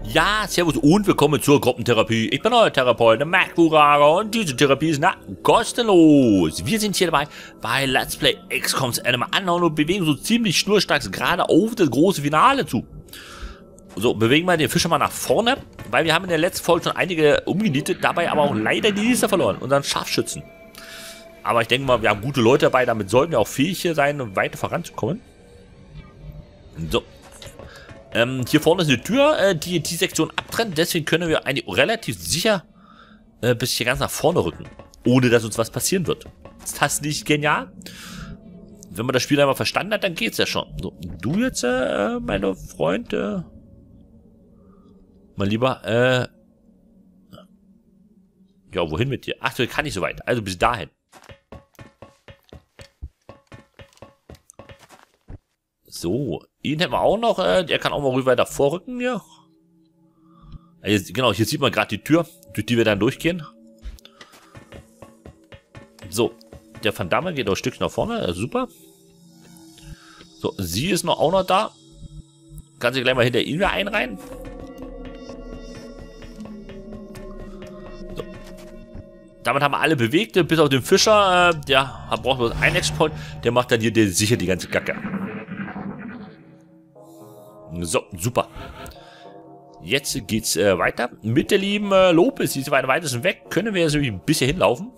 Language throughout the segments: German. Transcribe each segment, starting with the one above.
Ja, servus und willkommen zur Gruppentherapie. Ich bin euer Therapeut, der Mac Burager, und diese Therapie ist kostenlos. Wir sind hier dabei bei Let's Play XCOM's Animal Unknown und bewegen so ziemlich schnurstracks gerade auf das große Finale zu. So, bewegen wir den Fischer mal nach vorne, weil wir haben in der letzten Folge schon einige umgenietet, dabei aber auch leider die Liste verloren, unseren Scharfschützen. Aber ich denke mal, wir haben gute Leute dabei, damit sollten wir auch fähig sein, um weiter voranzukommen. So. Hier vorne ist eine Tür, die Sektion abtrennt, deswegen können wir eigentlich relativ sicher bis hier ganz nach vorne rücken, ohne dass uns was passieren wird. Ist das nicht genial? Wenn man das Spiel einmal verstanden hat, dann geht's ja schon. So, du jetzt, mein Freund, mein Lieber, ja, wohin mit dir? Ach, das kann ich so weit, also bis dahin. So, ihn hätten wir auch noch, der kann auch mal rüber weiter vorrücken hier. Also, genau, hier sieht man gerade die Tür, durch die wir dann durchgehen. So, der Van Damme geht auch ein Stückchen nach vorne, super. So, sie ist auch noch da. Kann sie gleich mal hinter ihn wieder einreihen. So. Damit haben wir alle bewegt, bis auf den Fischer, der braucht bloß einen Export, der macht dann hier sicher die ganze Kacke. So, super. Jetzt geht's weiter mit der lieben Lopez. Sie ist weit weitesten weg. Können wir jetzt nämlich ein bisschen hinlaufen.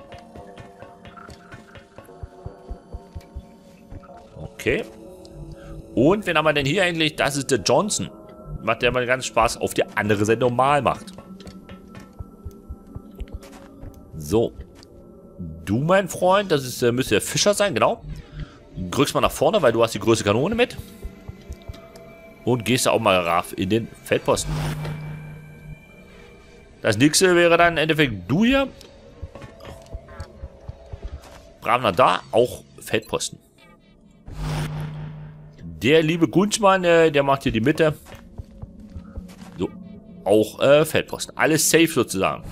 Okay. Und wen haben wir denn hier eigentlich? Das ist der Johnson. Macht der mal ganz Spaß auf die andere Seite normal macht. So. Du, mein Freund, das ist, müsste der Fischer sein, genau. Drückst mal nach vorne, weil du hast die größte Kanone mit. Und gehst auch mal rauf in den Feldposten. Das nächste wäre dann im Endeffekt du hier. Bravner da, auch Feldposten. Der liebe Gunschmann, der macht hier die Mitte. So, auch Feldposten. Alles safe sozusagen.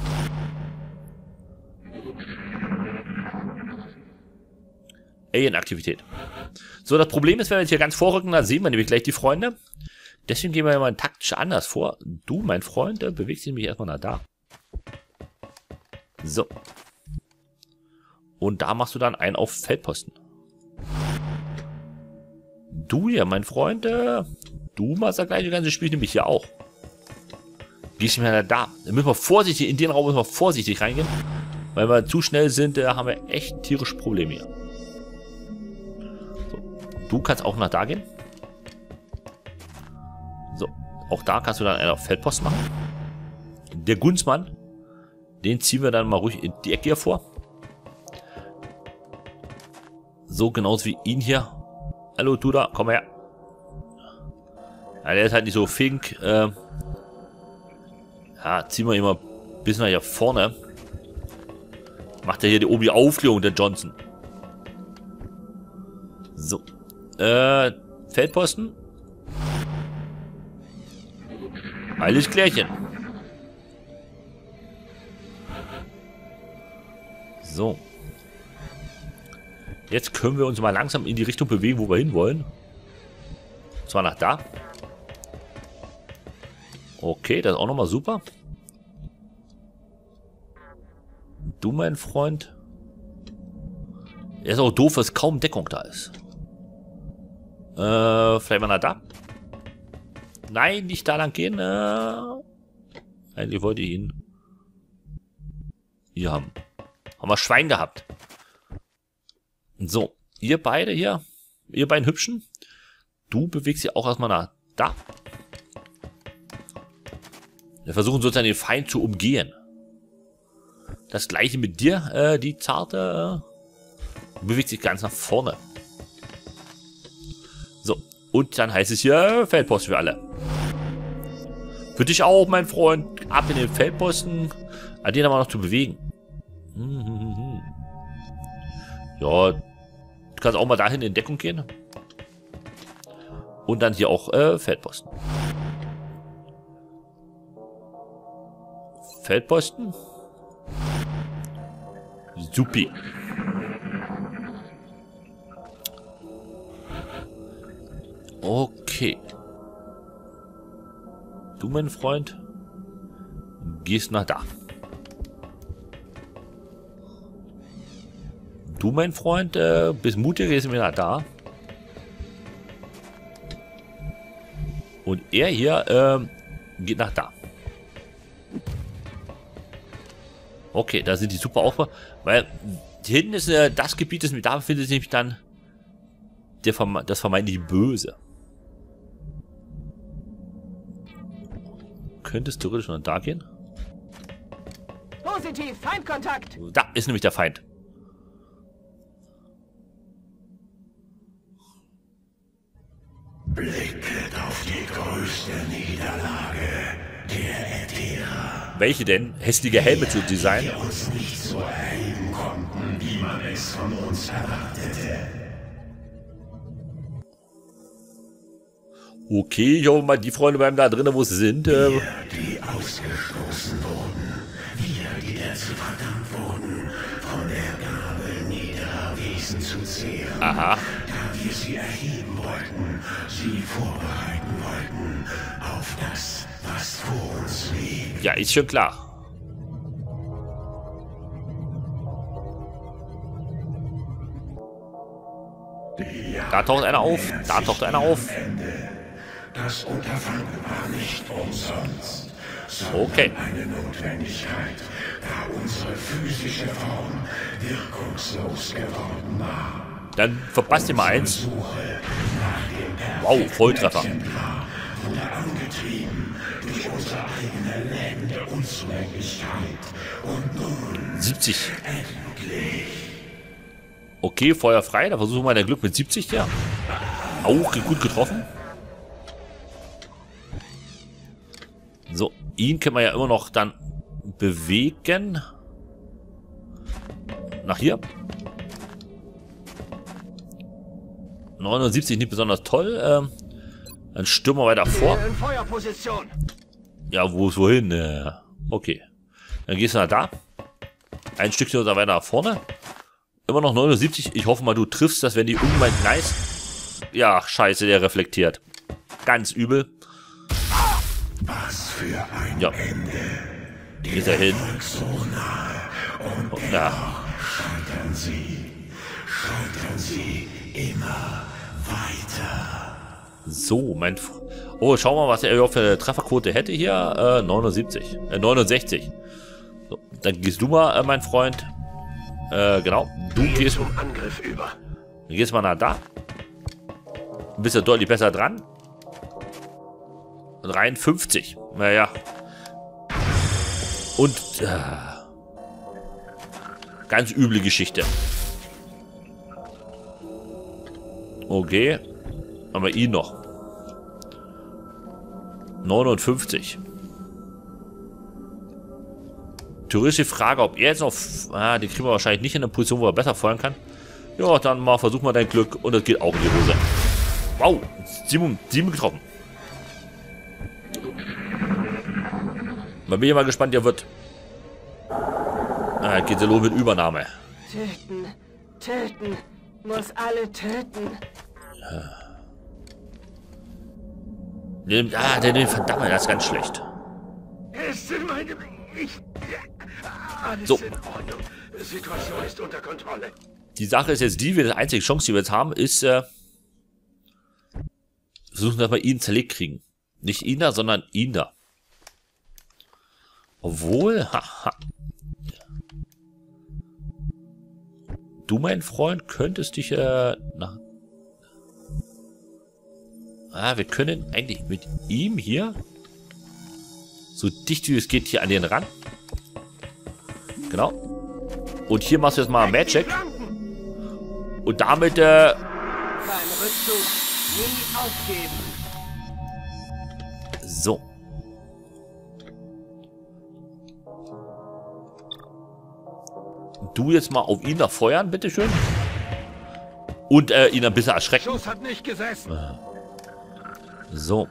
Alien-Aktivität. So, das Problem ist, wenn wir jetzt hier ganz vorrücken, dann sehen wir nämlich gleich die Freunde. Deswegen gehen wir mal taktisch anders vor. Du, mein Freund, bewegst dich nämlich erstmal nach da. So. Und da machst du dann einen auf Feldposten. Du hier, mein Freund, du machst das gleiche ganze Spiel nämlich hier auch. Gehst mir da. Da müssen wir vorsichtig, in den Raum müssen wir vorsichtig reingehen. Weil wir zu schnell sind, haben wir echt tierische Probleme hier. So. Du kannst auch nach da gehen. So, auch da kannst du dann einen auf Feldposten machen. Der Gunzmann, den ziehen wir dann mal ruhig in die Ecke hier vor. So, genauso wie ihn hier. Hallo, du da, komm her. Ja, der ist halt nicht so fink. Ja, ziehen wir ihn mal bis nach hier vorne. Macht er hier oben die Aufklärung, der Johnson. So. Feldposten. Alles klärchen. So. Jetzt können wir uns mal langsam in die Richtung bewegen, wo wir hinwollen. Und zwar nach da. Okay, das ist auch nochmal super. Du, mein Freund. Er ist auch doof, dass kaum Deckung da ist. Vielleicht mal nach da. Nein, nicht da lang gehen. Eigentlich wollte ich ihn hier haben. Haben wir Schwein gehabt. So, ihr beide hier, ihr beiden Hübschen, du bewegst dich auch erstmal nach da. Wir versuchen sozusagen den Feind zu umgehen. Das gleiche mit dir, die Zarte, bewegt sich ganz nach vorne. So, und dann heißt es hier Feldposten für alle. Für dich auch, mein Freund, ab in den Feldposten, an den haben wir noch zu bewegen. Ja, du kannst auch mal dahin in Deckung gehen. Und dann hier auch Feldposten. Feldposten. Supi. Okay. Du, mein Freund, gehst nach da. Du, mein Freund, bist mutiger, gehst wieder nach da. Und er hier geht nach da. Okay, da sind die super aufgebaut. Weil hier hinten ist das Gebiet, das da befindet sich nämlich dann das vermeintliche Böse. Könntest theoretisch noch da gehen? Positiv, Feindkontakt. Da ist nämlich der Feind. Blicket auf die größte Niederlage der Äther. Welche denn? Hässliche Helme zu designen? Die uns nicht so erheben konnten, wie man es von uns erwartete. Okay, ich hoffe mal, die Freunde bleiben da drinnen, wo sie sind. Wir, die ausgestoßen wurden. Wir, die dazu verdammt wurden, von der Gabe niederer Wesen zu zehren. Aha. Da wir sie erheben wollten, sie vorbereiten wollten auf das, was vor uns liegt. Ja, ist schon klar. Da taucht einer auf. Da taucht einer auf. Das Unterfangen war nicht umsonst, sondern Okay. eine Notwendigkeit, da unsere physische Form wirkungslos geworden war. Dann verpasst ihr mal eins. Suche nach dem Wow, Volltreffer. Exemplar wurde angetrieben durch unsere eigene lähmende Unzulänglichkeit. Und nun 70. endlich. Okay, Feuer frei. Da versuchen wir dein Glück mit 70. Ja. Auch gut getroffen. So, ihn können wir ja immer noch dann bewegen. Nach hier. 79 nicht besonders toll. Dann stürmen wir weiter vor. In Feuerposition. Ja, wohin? Okay. Dann gehst du nach da. Ein Stückchen weiter nach vorne. Immer noch 79. Ich hoffe mal, du triffst das, wenn die irgendwann nice. Ja, scheiße, der reflektiert. Ganz übel. Was für ein Ja. Ende. Geht er hin. So nahe. Und Ja. scheitern sie immer weiter. So, mein... Oh, schauen wir mal, was er überhaupt für eine Trefferquote hätte hier. 69. So, dann gehst du mal, mein Freund. Genau. Du gehst... Zum Angriff über. Dann gehst mal nach da. Du bist ja deutlich besser dran. 53. Naja. Und ganz üble Geschichte. Okay. Haben wir ihn noch. 59. Theoretische Frage, ob er jetzt noch... den kriegen wir wahrscheinlich nicht in eine Position, wo er besser feuern kann. Ja, dann mal versuchen wir dein Glück und das geht auch in die Hose. Wow, 7 getroffen. Da bin ich mal gespannt, der wird... geht ja los mit Übernahme. Töten. Töten. Muss alle töten. Der nimmt verdammt, das ist ganz schlecht. Es sind meine... Alles So. in Ordnung. Situation ist unter Kontrolle. Die Sache ist jetzt die einzige Chance, die wir jetzt haben, ist, versuchen, dass wir ihn zerlegt kriegen. Nicht ihn da, sondern ihn da. Obwohl, haha. Du, mein Freund, könntest dich, wir können eigentlich mit ihm hier so dicht wie es geht hier an den Rand. Genau. Und hier machst du jetzt mal Magic. Und damit, Beim Rückzug nie aufgeben. so. Du jetzt mal auf ihn da feuern, bitteschön. Und ihn ein bisschen erschrecken. Schuss hat nicht gesessen. So.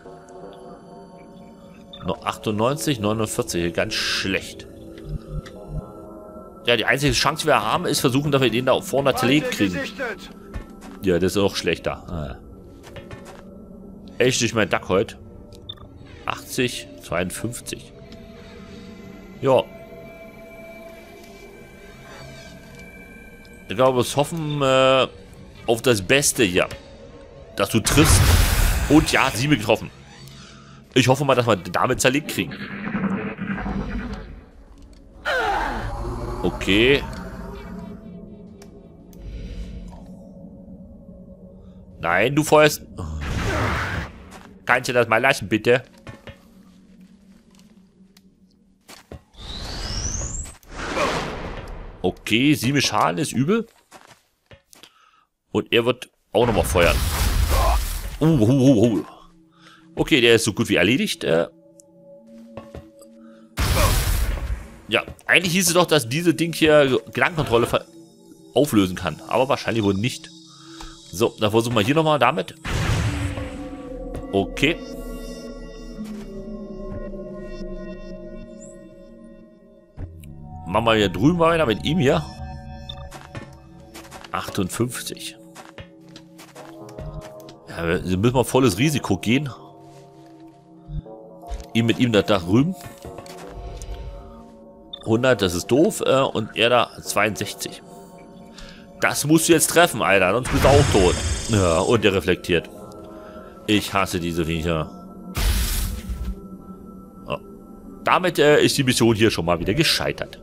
Noch 98, 49. Ganz schlecht. Ja, die einzige Chance, die wir haben, ist versuchen, dass wir den da vorne zerlegt kriegen. Gesichtet. Ja, das ist auch schlechter. Echt nicht mein Duck heute. 80, 52. Ja. Ich glaube, wir müssen hoffen auf das Beste hier. Dass du triffst. Und ja, 7 getroffen. Ich hoffe mal, dass wir damit zerlegt kriegen. Okay. Nein, du feuerst. Kannst du das mal lassen, bitte? Okay, 7 Schaden ist und er wird auch nochmal feuern. Okay, der ist so gut wie erledigt. Ja, eigentlich hieß es doch, dass diese Ding hier Gedankenkontrolle auflösen kann. Aber wahrscheinlich wohl nicht. So, dann versuchen wir hier nochmal damit. Okay. Machen wir hier drüben weiter mit ihm hier. 58. Ja, wir müssen mal volles Risiko gehen. Mit ihm da drüben. 100, das ist doof. Und er da 62. Das musst du jetzt treffen, Alter. Sonst bist du auch tot. Ja, und der reflektiert. Ich hasse diese Viecher. Oh. Damit ist die Mission hier schon mal wieder gescheitert.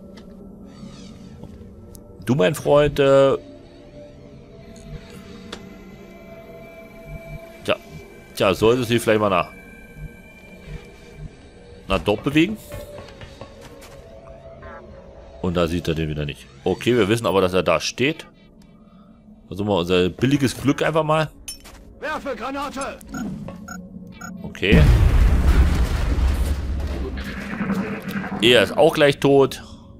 Du, mein Freund, Tja, solltest du dich vielleicht mal nach dort bewegen. Und da sieht er den wieder nicht. Okay, wir wissen aber, dass er da steht. Versuchen wir unser billiges Glück einfach mal. Werfe Granate! Okay. Er ist auch gleich tot.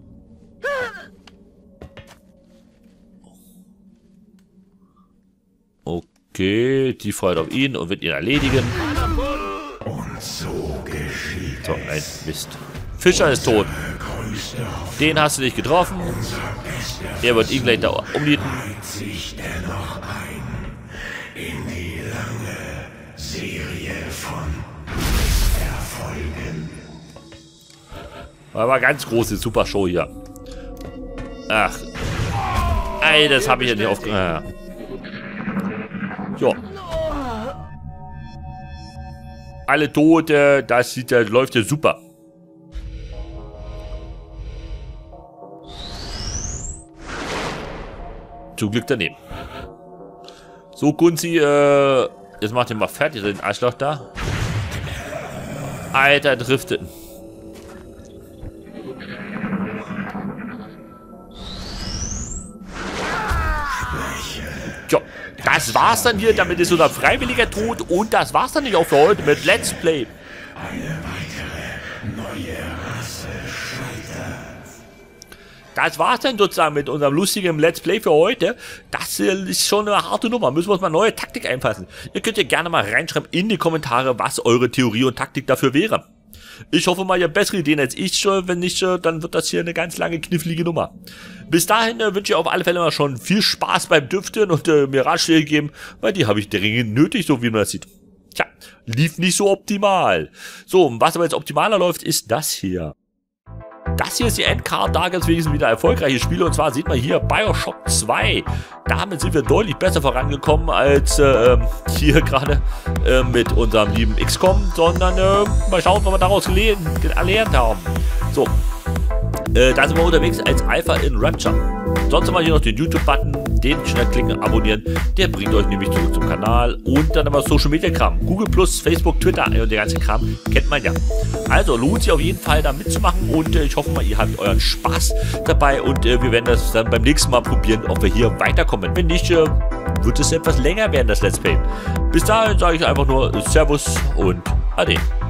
Okay, die feuert auf ihn und wird ihn erledigen. Und so geschieht so, ein Mist. Fischer ist tot. Den hast du nicht getroffen. Er wird ihn gleich da umnieten. sich dennoch ein in die lange Serie von Misserfolgen. War aber ganz große Super Show hier. Ach. Ey, das habe ich ja nicht aufgehört. Ja. Alle Tote, das sieht ja, läuft ja super. Zum Glück daneben. So, Gunzi, jetzt macht ihr mal fertig, den Arschloch da. Alter, driftet. Ja, das war's dann hier. Damit ist unser freiwilliger Tod. Und das war's dann nicht auch für heute mit Let's Play. Eine weitere neue Rasse scheitert. Das war's dann sozusagen mit unserem lustigen Let's Play für heute. Das ist schon eine harte Nummer. Müssen wir uns mal neue Taktik einfassen. Ihr könnt ja gerne mal reinschreiben in die Kommentare, was eure Theorie und Taktik dafür wäre. Ich hoffe mal, ihr habt bessere Ideen als ich. Wenn nicht, dann wird das hier eine ganz lange, knifflige Nummer. Bis dahin wünsche ich auf alle Fälle mal schon viel Spaß beim Düften und mir Ratschläge geben, weil die habe ich dringend nötig, so wie man das sieht. Tja, lief nicht so optimal. So, was aber jetzt optimaler läuft, ist das hier. Das hier ist die Endcard, da gibt es wenigstens wieder erfolgreiche Spiele, und zwar sieht man hier BioShock 2. Damit sind wir deutlich besser vorangekommen als hier gerade mit unserem lieben XCOM, sondern mal schauen, was wir daraus gelernt haben. So, da sind wir unterwegs als Alpha in Rapture. Sonst haben wir hier noch den YouTube-Button, den schnell klicken, abonnieren, der bringt euch nämlich zurück zum Kanal. Und dann haben wir Social Media Kram, Google+, Facebook, Twitter und der ganze Kram, kennt man ja. Also lohnt sich auf jeden Fall da mitzumachen, und ich hoffe mal, ihr habt euren Spaß dabei, und wir werden das dann beim nächsten Mal probieren, ob wir hier weiterkommen. Wenn nicht, wird es etwas länger werden, das Let's Play. Bis dahin sage ich einfach nur Servus und Ade.